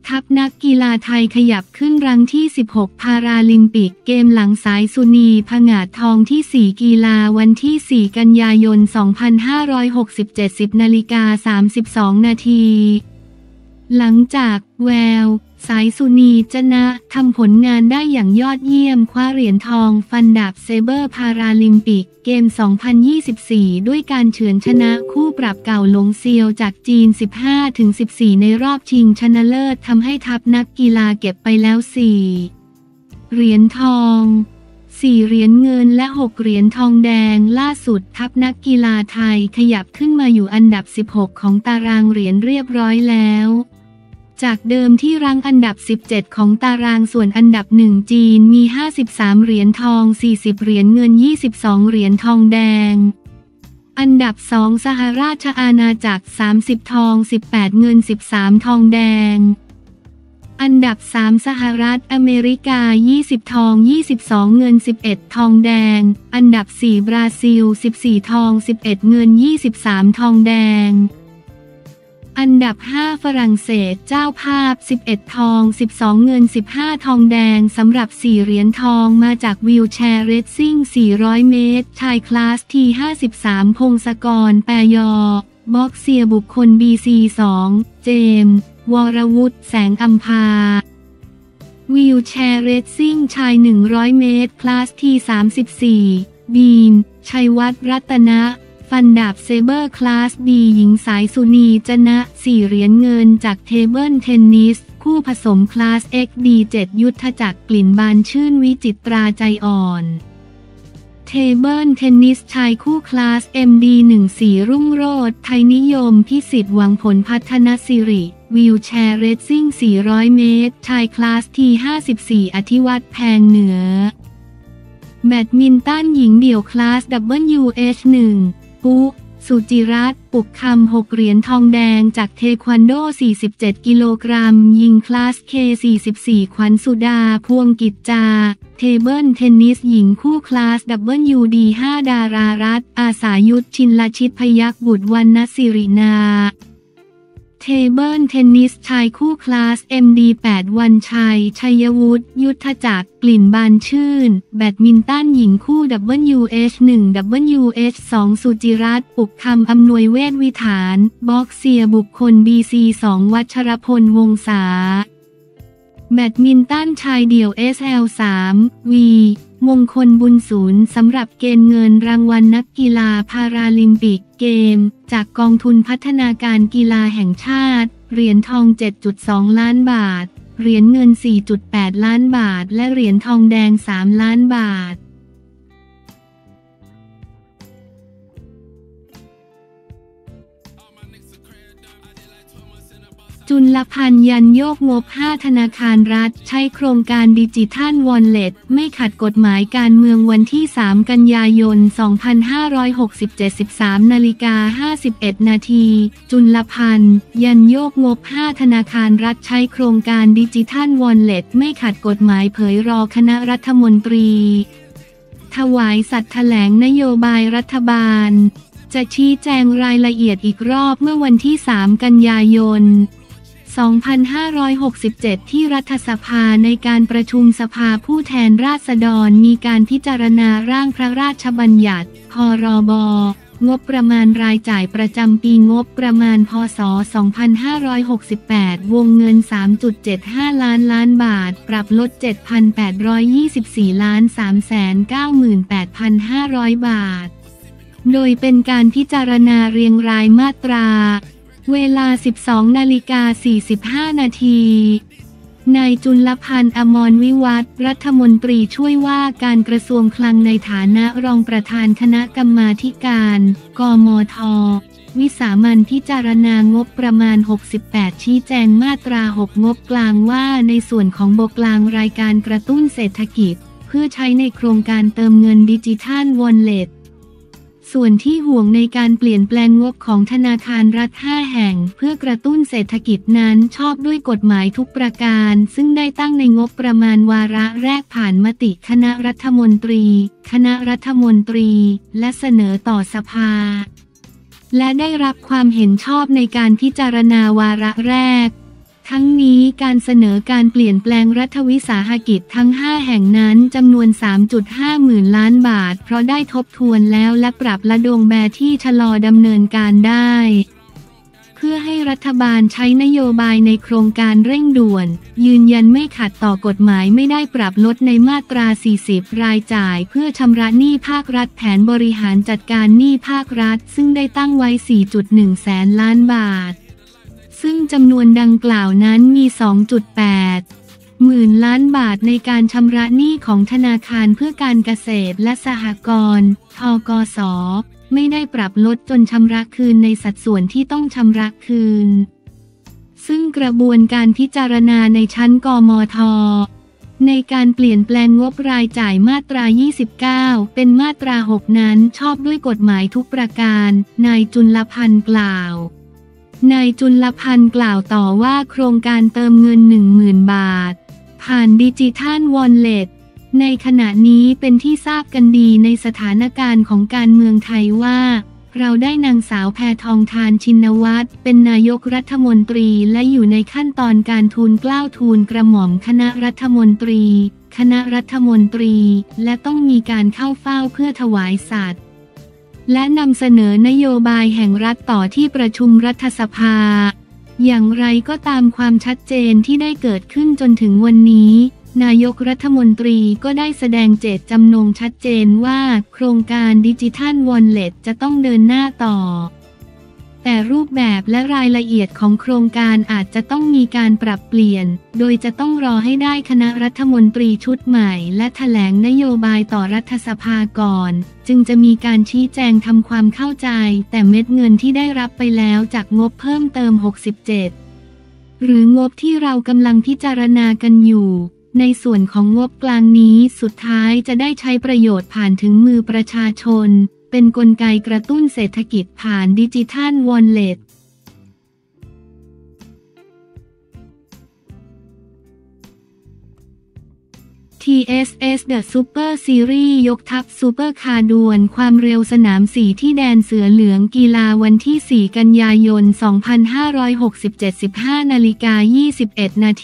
ทัพนักกีฬาไทยขยับขึ้นรั้งที่ 16 พาราลิมปิกเกมหลังสายสุนีผงาดทองที่ 4 กีฬาวันที่ 4 กันยายน 2567 10:32 นาทีหลังจากแววสายสุนีจนะทำผลงานได้อย่างยอดเยี่ยมคว้าเหรียญทองฟันดาบเซเบอร์พาราลิมปิกเกม 2024 ด้วยการเฉือนชนะคู่ปรับเก่าหลงเซียวจากจีน 15-14 ในรอบชิงชนะเลิศทำให้ทัพนักกีฬาเก็บไปแล้ว 4 เหรียญทอง 4 เหรียญเงินและ 6 เหรียญทองแดงล่าสุดทัพนักกีฬาไทยขยับขึ้นมาอยู่อันดับ 16 ของตารางเหรียญเรียบร้อยแล้วจากเดิมที่รั้งอันดับ 17 ของตารางส่วนอันดับ 1 จีนมี 53 เหรียญทอง 40 เหรียญเงิน 22 เหรียญทองแดงอันดับ 2 สหราชอาณาจักร 30 ทอง 18 เงิน 13 ทองแดงอันดับ 3 สหรัฐอเมริกา 20 ทอง 22 เงิน 11 ทองแดงอันดับ 4 บราซิล 14 ทอง 11 เงิน 23 ทองแดงอันดับ 5 ฝรั่งเศสเจ้าภาพ 11 ทอง 12 เงิน 15 ทองแดงสำหรับ 4 เหรียญทองมาจากวีลแชร์เรซซิ่ง 400 เมตรชายคลาสที่ 53 พงศกร แปรยอบ็อกเซียบุคคล BC2 เจมส์วรวุฒิแสงอัมพาวีลแชร์เรซซิ่งชาย 100 เมตรคลาสที่ 34 บีมชัยวัฒน์รัตนะฟันดาบเซเบอร์คลาสดีหญิงสายสุนีจนะ 4 เหรียญเงินจากเทเบิลเทนนิสคู่ผสมคลาส XD7 ยุทธจักรกลิ่นบานชื่นวิจิตราใจอ่อนเทเบิลเทนนิสชายคู่คลาส MD14 รุ่งโรจน์ไทยนิยมพิสิทธิ์หวังผลพัฒนสิริวีลแชร์เรซซิ่ง 400 เมตรชายคลาสที่ 54 อธิวัฒน์แพงเหนือแบดมินตันหญิงเดี่ยวคลาส WH1ปุ๊สุจิรัตน์ปุกคำ 6 เหรียญทองแดงจากเทควันโด 47 กิโลกรัมยิงคลาส K44 ขวัญสุดาพวงกิจจาเทเบิลเทนนิสหญิงคู่คลาส WD5 ดารารัตน์อาสายุทธชินลชิตพยัคฆ์บุตรวรรณศิรินาเทเบิลเทนนิสชายคู่คลาส MD8 วันชัยชัยวุฒิยุทธจักรกลิ่นบานชื่นแบดมินตันหญิงคู่ WH1 WH2 สุจิรัตน์ปุกคำอำนวยเวชวิถารบ็อกเซียบุคคล BC2 วัชรพลวงศาแบดมินตันชายเดี่ยว SL3 วีมงคลบุญศูนย์สำหรับเกณฑ์เงินรางวัลนักกีฬาพาราลิมปิกเกมจากกองทุนพัฒนาการกีฬาแห่งชาติเหรียญทอง 7.2 ล้านบาทเหรียญเงิน 4.8 ล้านบาทและเหรียญทองแดง 3 ล้านบาทจุลพันธ์ยันโยกงบ 5 ธนาคารรัฐใช้โครงการดิจิทัลวอลเล็ตไม่ขัดกฎหมายการเมืองวันที่ 3 กันยายน 2567 13:51 นาทีจุลพันธ์ยันโยกงบ 5 ธนาคารรัฐใช้โครงการดิจิทัลวอลเล็ตไม่ขัดกฎหมายเผยรอคณะรัฐมนตรีถวายสัตย์แถลงนโยบายรัฐบาลจะชี้แจงรายละเอียดอีกรอบเมื่อวันที่ 3 กันยายน2567 ที่รัฐสภาในการประชุมสภาผู้แทนราษฎรมีการพิจารณาร่างพระราชบัญญัติพรบงบประมาณรายจ่ายประจำปีงบประมาณพศ 2568 วงเงิน 3.75 ล้านบาทปรับลด 7,824,398,500 บาทโดยเป็นการพิจารณาเรียงรายมาตราเวลา 12:45 นาทีนายจุลพันธ์อมรวิวัฒน์รัฐมนตรีช่วยว่าการกระทรวงคลังในฐานะรองประธานคณะกรรมาธิการกมธ.วิสามัญพิจารณางบประมาณ 68 ชี้แจงมาตรา 6 งบกลางว่าในส่วนของบกลางรายการกระตุ้นเศรษฐกิจเพื่อใช้ในโครงการเติมเงินดิจิทัลวอลเล็ตส่วนที่ห่วงในการเปลี่ยนแปลงงบของธนาคารรัฐ 5 แห่งเพื่อกระตุ้นเศรษฐกิจนั้นชอบด้วยกฎหมายทุกประการซึ่งได้ตั้งในงบประมาณวาระแรกผ่านมติคณะรัฐมนตรีและเสนอต่อสภาและได้รับความเห็นชอบในการพิจารณาวาระแรกทั้งนี้การเสนอการเปลี่ยนแปลงรัฐวิสาหกิจทั้ง 5 แห่งนั้นจำนวน 3.5 หมื่นล้านบาทเพราะได้ทบทวนแล้วและปรับระดมแบบที่ชะลอดำเนินการได้เพื่อให้รัฐบาลใช้นโยบายในโครงการเร่งด่วนยืนยันไม่ขัดต่อกฎหมายไม่ได้ปรับลดในมาตรา 40 รายจ่ายเพื่อชำระหนี้ภาครัฐแผนบริหารจัดการหนี้ภาครัฐซึ่งได้ตั้งไว้ 4.1 แสนล้านบาทซึ่งจำนวนดังกล่าวนั้นมี 2.8 หมื่นล้านบาทในการชำระหนี้ของธนาคารเพื่อการเกษตรและสหกรณ์ ธกส.ไม่ได้ปรับลดจนชำระคืนในสัดส่วนที่ต้องชำระคืนซึ่งกระบวนการพิจารณาในชั้นกมธ.ในการเปลี่ยนแปลงงบรายจ่ายมาตรา 29 เป็นมาตรา 6 นั้นชอบด้วยกฎหมายทุกประการนายจุลพันธ์กล่าวนายจุลพันธ์กล่าวต่อว่าโครงการเติมเงิน 10,000 บาทผ่านดิจิทัลวอลเล็ตในขณะนี้เป็นที่ทราบกันดีในสถานการณ์ของการเมืองไทยว่าเราได้นางสาวแพทองธารชินวัตรเป็นนายกรัฐมนตรีและอยู่ในขั้นตอนการทูลเกล้าทูลกระหม่อมคณะรัฐมนตรีและต้องมีการเข้าเฝ้าเพื่อถวายสัตย์และนำเสนอนโยบายแห่งรัฐต่อที่ประชุมรัฐสภาอย่างไรก็ตามความชัดเจนที่ได้เกิดขึ้นจนถึงวันนี้นายกรัฐมนตรีก็ได้แสดงเจตจำนงชัดเจนว่าโครงการดิจิทัลวอลเล็ตจะต้องเดินหน้าต่อแต่รูปแบบและรายละเอียดของโครงการอาจจะต้องมีการปรับเปลี่ยนโดยจะต้องรอให้ได้คณะรัฐมนตรีชุดใหม่และแถลงนโยบายต่อรัฐสภาก่อนจึงจะมีการชี้แจงทำความเข้าใจแต่เม็ดเงินที่ได้รับไปแล้วจากงบเพิ่มเติม 67 หรืองบที่เรากำลังพิจารณากันอยู่ในส่วนของงบกลางนี้สุดท้ายจะได้ใช้ประโยชน์ผ่านถึงมือประชาชนเป็นกลไกกระตุ้นเศรษฐกิจผ่านดิจิทัลวอลเล็ตTSS The Super Series ยกทัพซูเปอร์คาร์ดวลความเร็วสนาม 4 ที่แดนเสือเหลืองกีฬาวันที่ 4 กันยายน 2567 15:21 นาที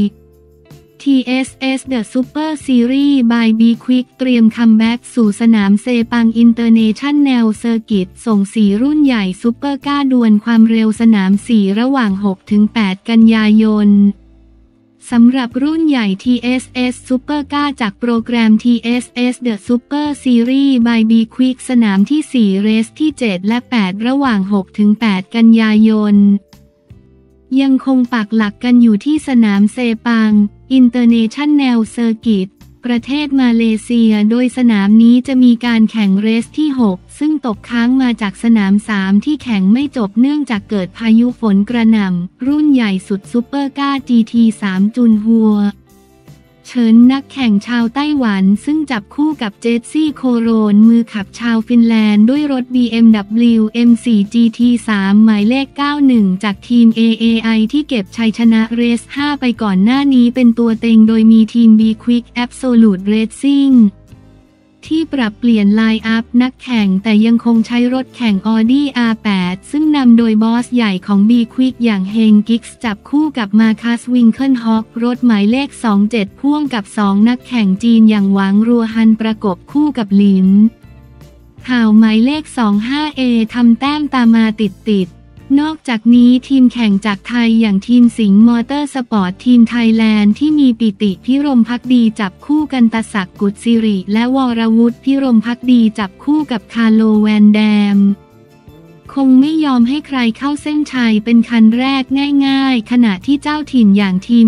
TSS The Super Series by B Quick เตรียมคัมแบ็กสู่สนามเซปังอินเตอร์เนชั่นแนลเซอร์กิตส่ง4รุ่นใหญ่ซุปเปอร์ก้าดวลความเร็วสนาม 4 ระหว่าง 6-8 กันยายนสำหรับรุ่นใหญ่ TSS Super 9 จากโปรแกรม TSS The Super Series by B Quick สนามที่ 4 เรสที่ 7 และ 8 ระหว่าง 6-8 กันยายนยังคงปักหลักกันอยู่ที่สนามเซปัง International Circuit ประเทศมาเลเซียโดยสนามนี้จะมีการแข่งเรสที่ 6 ซึ่งตกค้างมาจากสนาม 3 ที่แข่งไม่จบเนื่องจากเกิดพายุฝนกระหน่ำรุ่นใหญ่สุดซุปเปอร์ก้า GT3 จุนฮัวเฉินนักแข่งชาวไต้หวันซึ่งจับคู่กับเจสซี่โคโรนมือขับชาวฟินแลนด์ด้วยรถ BMW M4 GT3 หมายเลข 91 จากทีม AAI ที่เก็บชัยชนะเรส 5 ไปก่อนหน้านี้เป็นตัวเต็งโดยมีทีม B Quick Absolute Racing ที่ปรับเปลี่ยนไลน์อัพนักแข่งแต่ยังคงใช้รถแข่ง Audi R8 ซึ่งนำโดยบอสใหญ่ของ B Quick อย่างเฮงกิกส์จับคู่กับมาคัสวิงเคิลฮอครถหมายเลข 27 พ่วงกับ 2 นักแข่งจีนอย่างหวังรัวฮันประกบคู่กับหลินห่าวหมายเลข 25A ทำแต้มตามมาติดนอกจากนี้ทีมแข่งจากไทยอย่างทีมสิงห์มอเตอร์สปอร์ตทีมไทยแลนด์ที่มีปิติพิรมภักดีจับคู่กันตศักดิ์กุศสิริและวรวุฒิพิรมภักดีจับคู่กับคาร์โลแวนแดมคงไม่ยอมให้ใครเข้าเส้นชัยเป็นคันแรกง่ายๆขณะที่เจ้าถิ่นอย่างทีม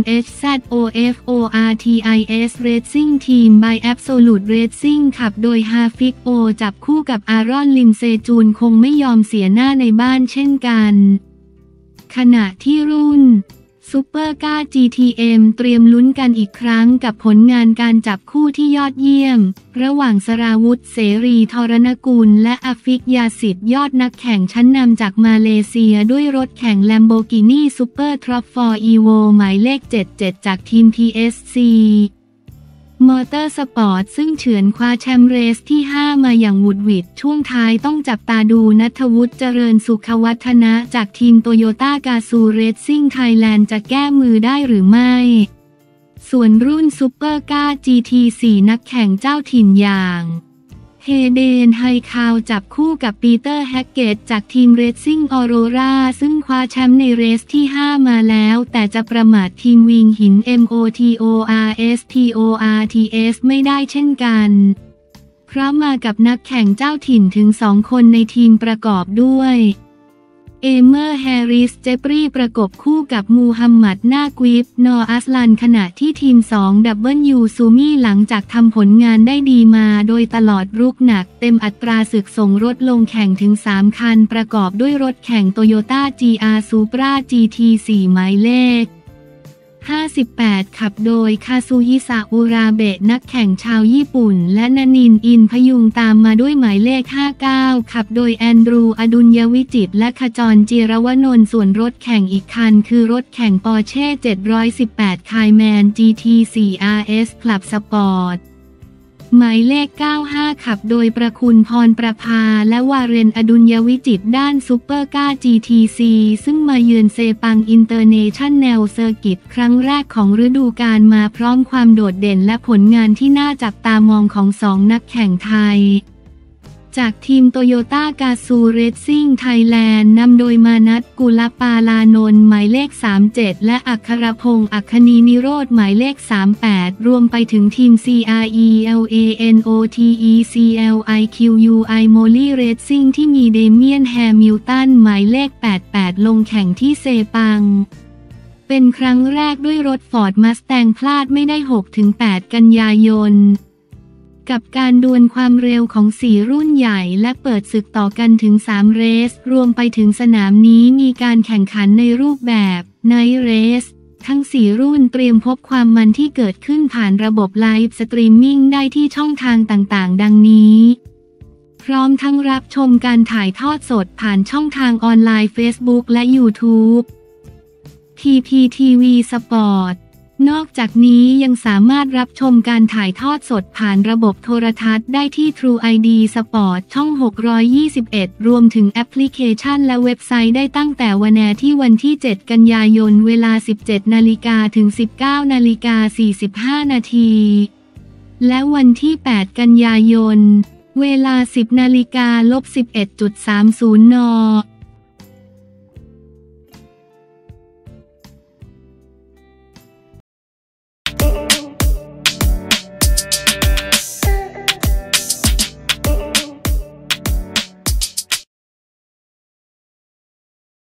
HZOFORTIS Racing Team by Absolute Racing ขับโดยฮาฟิกโอจับคู่กับอารอนลิมเซจูนคงไม่ยอมเสียหน้าในบ้านเช่นกันขณะที่รุ่นซุปเปอร์ก้า GTM เตรียมลุ้นกันอีกครั้งกับผลงานการจับคู่ที่ยอดเยี่ยมระหว่างสราวุธเสรีธรณกุลและอาฟิกยาสิทธิ์ยอดนักแข่งชั้นนำจากมาเลเซียด้วยรถแข่ง Lamborghini Super Trop 4 Evo หมายเลข 77 จากทีม PSC มอเตอร์สปอร์ตซึ่งเฉือนคว้าแชมป์เรสที่ 5 มาอย่างหวุดหวิดช่วงท้ายต้องจับตาดูณัฐวุฒิเจริญสุขวัฒนะจากทีมโตโยต้ากาซูเรซซิ่งไทยแลนด์จะแก้มือได้หรือไม่ส่วนรุ่นซูเปอร์ก้า GT4 นักแข่งเจ้าถิ่นอย่างเฮเดนไฮคาวจับคู่กับปีเตอร์แฮกเกตจากทีมเรซซิ่งออโรราซึ่งคว้าแชมป์ในเรสที่ 5 มาแล้วแต่จะประมาททีมวิงหิน MOTORSPORTS ไม่ได้เช่นกันเพราะมากับนักแข่งเจ้าถิ่นถึง 2 คนในทีมประกอบด้วยเอเมอร์แฮร์ริสเจปรีประกบคู่กับมูฮัมหมัดนากวิฟนออัสลันขณะที่ทีม 2W ซูมี่หลังจากทำผลงานได้ดีมาโดยตลอดรุกหนักเต็มอัตราศึกส่งรถลงแข่งถึง 3 คันประกอบด้วยรถแข่งโตโยต้า GR Supra GT4 หมายเลข58ขับโดยคาซุฮิซาอุราเบะนักแข่งชาวญี่ปุ่นและนนินอินพยุงตามมาด้วยหมายเลข59ขับโดยแอนดรูอดุลยวิจิตรและขจรจิรวนนท์ส่วนรถแข่งอีกคันคือรถแข่งปอร์เช่718 Cayman GT4 RS คลับสปอร์ตหมายเลข95ขับโดยประคุณพรประภาและวาเรนอดุลยวิจิตรด้านซูเปอร์ก้า GTC ซึ่งมาเยือนเซปังอินเตอร์เนชั่นแนลเซอร์กิตครั้งแรกของฤดูกาลมาพร้อมความโดดเด่นและผลงานที่น่าจับตามองของ2 นักแข่งไทยจากทีมโตโยต้ากาซูเรซซิ่งไทยแลนด์นำโดยมานัทกุลปาลานนท์หมายเลข37และอัครพงษ์อัคคณีนิโรธหมายเลข38รวมไปถึงทีม CRELANOTECLIQUI Moly Racing ที่มีเดเมียนแฮมิลตันหมายเลข88ลงแข่งที่เซปังเป็นครั้งแรกด้วยรถฟอร์ดมัสแตงพลาดไม่ได้ 6-8 กันยายนกับการดวลความเร็วของ4รุ่นใหญ่และเปิดศึกต่อกันถึง3เรสรวมไปถึงสนามนี้มีการแข่งขันในรูปแบบไนท์เรสทั้ง4รุ่นเตรียมพบความมันที่เกิดขึ้นผ่านระบบไลฟ์สตรีมมิ่งได้ที่ช่องทางต่างๆดังนี้พร้อมทั้งรับชมการถ่ายทอดสดผ่านช่องทางออนไลน์ Facebook และ YouTube TPTV Sportนอกจากนี้ยังสามารถรับชมการถ่ายทอดสดผ่านระบบโทรทัศน์ได้ที่ True ID Sport ช่อง 621 รวมถึงแอปพลิเคชันและเว็บไซต์ได้ตั้งแต่วันแรกที่วันที่ 7 กันยายนเวลา 17 นาฬิกาถึง 19 นาฬิกา 45 นาทีและวันที่ 8 กันยายนเวลา 10 นาฬิกา 11.30 น